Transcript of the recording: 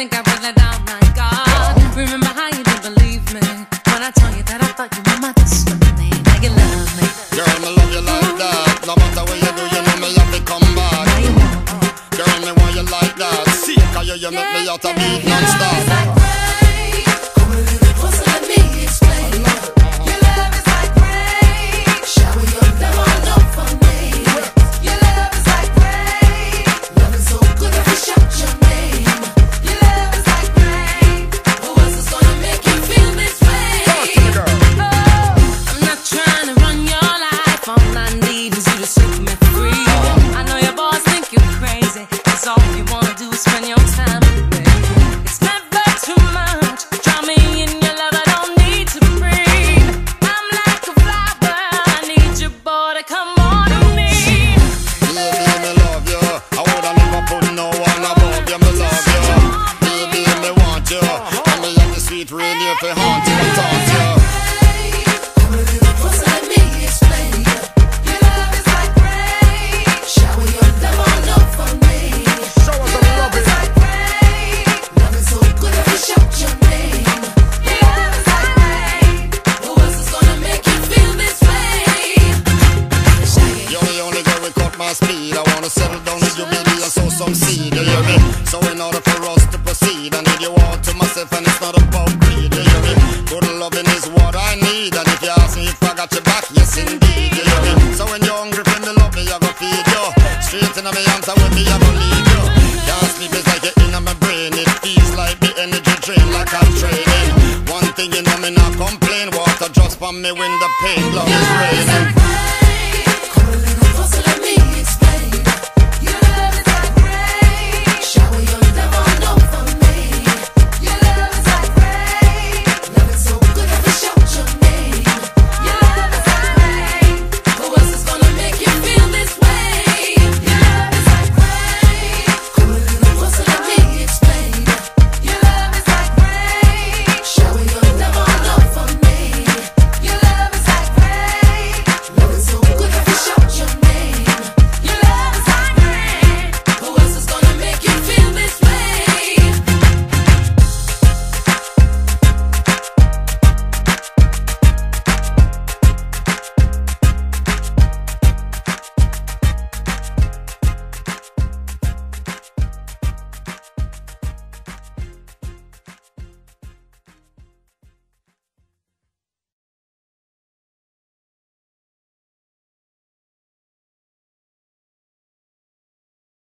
think I wrote that down, my God. Remember how you didn't believe me when I told you that I thought you were my destiny. Now you love me. Girl, me love you like that. No matter what you do, you know me have to come back. Now you want me. Girl, me want you like that. See, cause you make me out a beat non-stop. All you wanna do is spend your time with me. It's never too much. Drown me in your love, I don't need to breathe. I'm like a flower, I need your boy to come on to me. Baby, me love you. I woulda never put no one above you. Me love you. Baby, me want you. And me have the sweet radio for haunt you and taunt you. Speed. I wanna settle down with you, baby, and sow some seed, you hear me? So in order for us to proceed, I need you all to myself, and it's not about greed, you hear me? Good loving is what I need, and if you ask me if I got your back, yes indeed, you hear me? So when you're hungry for me, love me, I go feed you. Straight in my arms, and with me, I go lead you. Can't sleep, it's like you're in my brain. It feels like the energy drain, like I'm training. One thing you know, me not complain. Water just for me when the pain, love is raining.